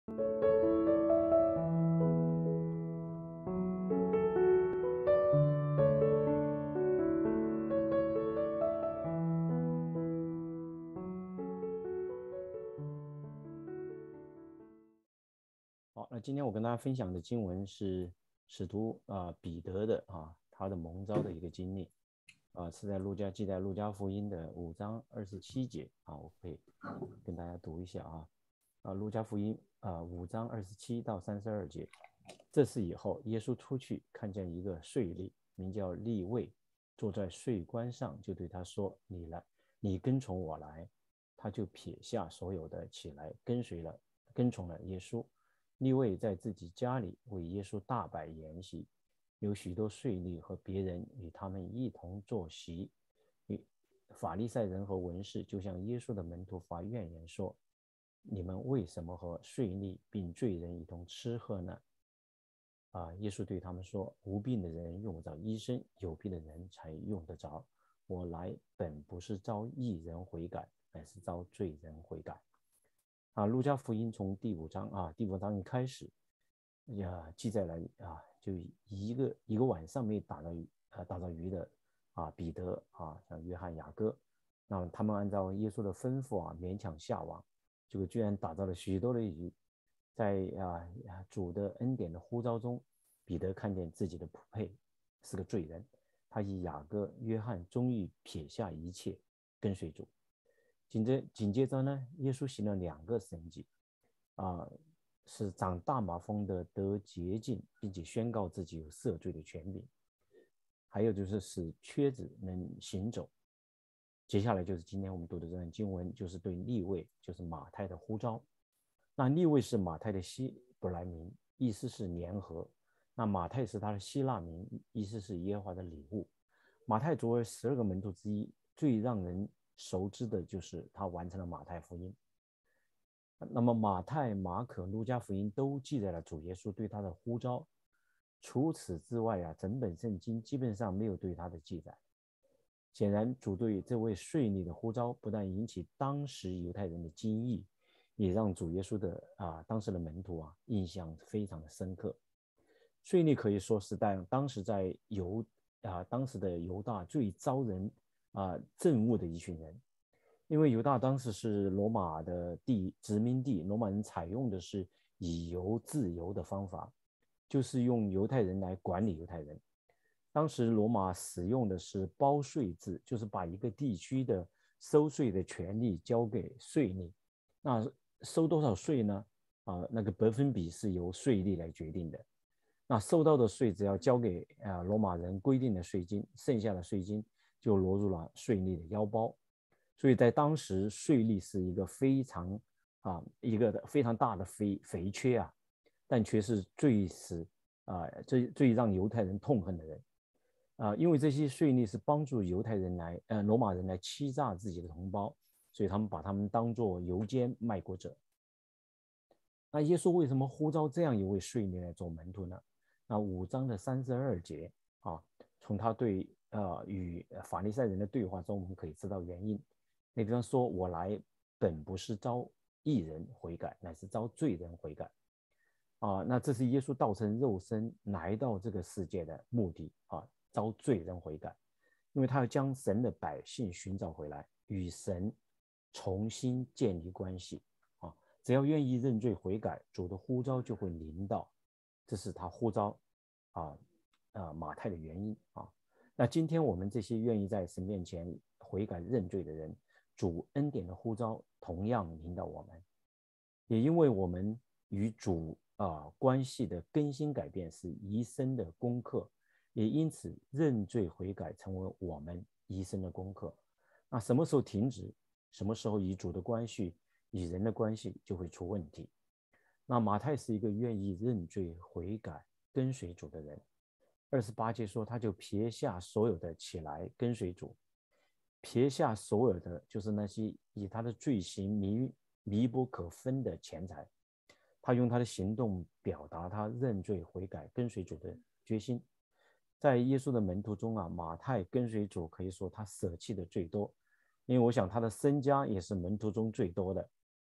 好，那今天我跟大家分享的经文是使徒彼得的他的蒙召的一个经历是在记载路加福音的5章27节我可以跟大家读一下路加福音5章27到32节。这事以后，耶稣出去，看见一个税吏，名叫利未，坐在税关上，就对他说：“你来，你跟从我来。”他就撇下所有的，起来跟从了耶稣。利未在自己家里为耶稣大摆筵席，有许多税吏和别人与他们一同坐席。法利赛人和文士就向耶稣的门徒发怨言说：“你们为什么和税吏并罪人一同吃喝呢？”耶稣对他们说：“无病的人用不着医生，有病的人才用得着。我来本不是召义人悔改，乃是召罪人悔改。”路加福音从第5章一开始记载了就一个晚上没打到鱼的彼得像约翰、雅各，那他们按照耶稣的吩咐勉强下网，结果居然打到了许多的鱼。在主的恩典的呼召中，彼得看见自己的不配，是个罪人。他以雅各、约翰终于撇下一切，跟随主。紧接着呢，耶稣行了2个神迹是长大麻风的得洁净，并且宣告自己有赦罪的权柄，还有就是使瘸子能行走。接下来就是今天我们读的这段经文，就是对利未，就是马太的呼召。那利未是马太的希伯来名，意思是联合。那马太是他的希腊名，意思是耶和华的礼物。马太作为12个门徒之一，最让人熟知的就是他完成了马太福音。那么马太、马可、路加福音都记载了主耶稣对他的呼召。除此之外整本圣经基本上没有对他的记载。显然，主对这位税吏的呼召不但引起当时犹太人的惊异，也让主耶稣的当时的门徒印象非常的深刻。税吏可以说是当时在当时的犹大最招人憎恶的一群人，因为犹大当时是罗马的殖民地，罗马人采用的是以犹治犹的方法，就是用犹太人来管理犹太人。当时罗马使用的是包税制，就是把一个地区的收税的权利交给税吏。那收多少税呢？那个百分比是由税吏来决定的。那收到的税只要交给罗马人规定的税金，剩下的税金就落入了税吏的腰包。所以在当时，税吏是一个非常大的肥缺但却是最让犹太人痛恨的人。因为这些税吏是帮助犹太人罗马人来欺诈自己的同胞，所以他们把他们当作犹奸卖国者。那耶稣为什么呼召这样一位税吏来做门徒呢？那5章的32节从他与法利赛人的对话中，我们可以知道原因。那地方说：“我来本不是召义人悔改，乃是召罪人悔改。”那这是耶稣道成肉身来到这个世界的目的召罪人悔改，因为他要将神的百姓寻找回来，与神重新建立关系只要愿意认罪悔改，主的呼召就会临到。这是他呼召马太的原因那今天我们这些愿意在神面前悔改认罪的人，主恩典的呼召同样临到我们。也因为我们与主关系的更新改变是一生的功课，也因此认罪悔改成为我们一生的功课。那什么时候停止，什么时候与主的关系与人的关系就会出问题。那马太是一个愿意认罪悔改跟随主的人。28节说，他就撇下所有的，起来跟随主。撇下所有的，就是那些以他的罪行弥不可分的钱财。他用他的行动表达他认罪悔改跟随主的决心。在耶稣的门徒中马太跟随主可以说他舍弃的最多，因为我想他的身家也是门徒中最多的。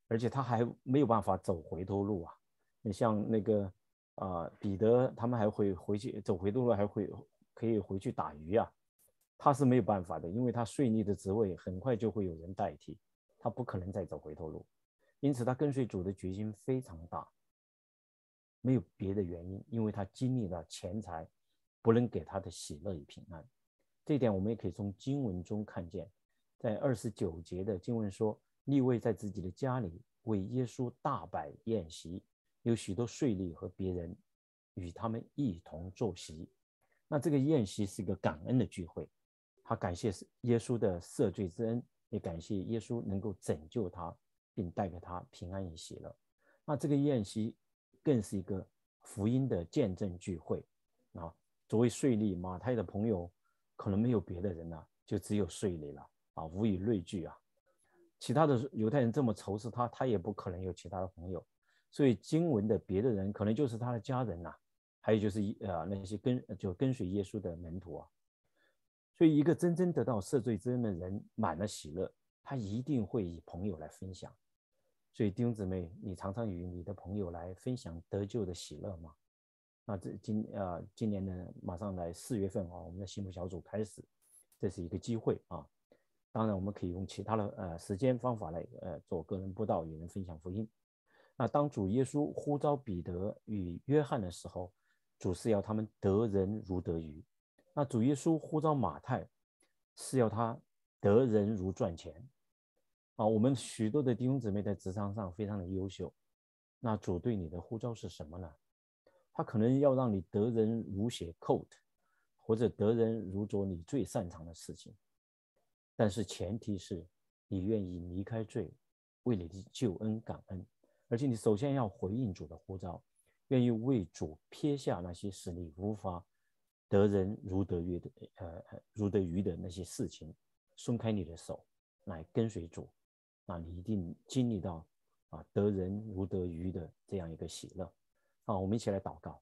而且他还没有办法走回头路啊。你像那个彼得他们还会回去走回头路，可以回去打鱼啊。他是没有办法的，因为他税吏的职位很快就会有人代替，他不可能再走回头路。因此他跟随主的决心非常大，没有别的原因，因为他经历了钱财不能给他的喜乐与平安。这一点我们也可以从经文中看见，在29节的经文说，利未在自己的家里为耶稣大摆宴席，有许多税吏和别人与他们一同坐席。那这个宴席是一个感恩的聚会，他感谢耶稣的赦罪之恩，也感谢耶稣能够拯救他，并带给他平安与喜乐。那这个宴席更是一个福音的见证聚会啊。作为税吏，马太的朋友可能没有别的人了，就只有税吏了啊，无以类聚啊。其他的犹太人这么仇视他，他也不可能有其他的朋友，所以经文的别的人可能就是他的家人啊，还有就是那些跟随耶稣的门徒啊。所以一个真正得到赦罪之恩的人满了喜乐，他一定会以朋友来分享。所以弟兄姊妹，你常常与你的朋友来分享得救的喜乐吗？那今年呢，马上来4月份啊，我们的幸福小组开始，这是一个机会啊。当然，我们可以用其他的时间方法来做个人布道，与人分享福音。那当主耶稣呼召彼得与约翰的时候，主是要他们得人如得鱼。那主耶稣呼召马太，是要他得人如赚钱。我们许多的弟兄姊妹在职场上非常的优秀，那主对你的呼召是什么呢？他可能要让你得人如写 code， 或者得人如做你最擅长的事情，但是前提是你愿意离开罪，为你的救恩感恩，而且你首先要回应主的呼召，愿意为主撇下那些使你无法得人如得鱼的那些事情，松开你的手来跟随主，那你一定经历到得人如得鱼的这样一个喜乐。我们一起来祷告。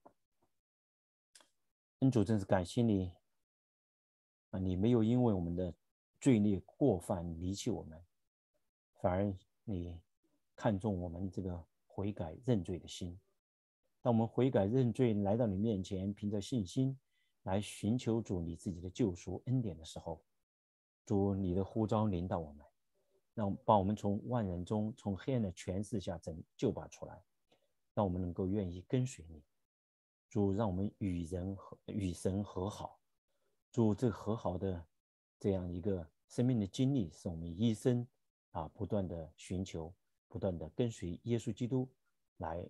恩主，真是感谢你你没有因为我们的罪孽过犯离弃我们，反而你看重我们这个悔改认罪的心。当我们悔改认罪来到你面前，凭着信心来寻求主你自己的救赎恩典的时候，主你的呼召临到我们，让把我们从万人中，从黑暗的权势下救拔出来，让我们能够愿意跟随你。主，让我们与神和好。主，这和好的这样一个生命的经历，是我们一生不断的寻求，不断的跟随耶稣基督来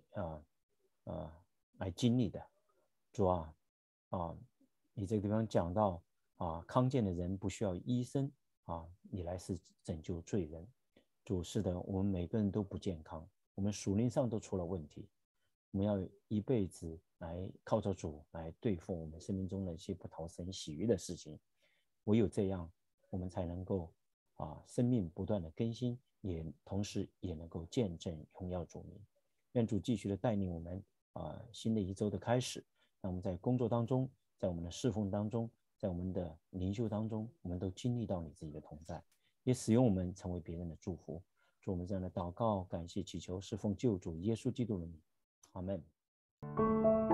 经历的。主你这个地方讲到康健的人不需要医生你来是拯救罪人。主，是的，我们每个人都不健康，我们属灵上都出了问题，我们要一辈子来靠着主来对付我们生命中的一些不讨神喜悦的事情。唯有这样，我们才能够生命不断的更新，同时也能够见证荣耀主名。愿主继续的带领我们新的一周的开始，让我们在工作当中，在我们的侍奉当中，在我们的灵修当中，我们都经历到你自己的同在，也使用我们成为别人的祝福。祝我们这样的祷告，感谢祈求，是奉救主耶稣基督的名，阿们。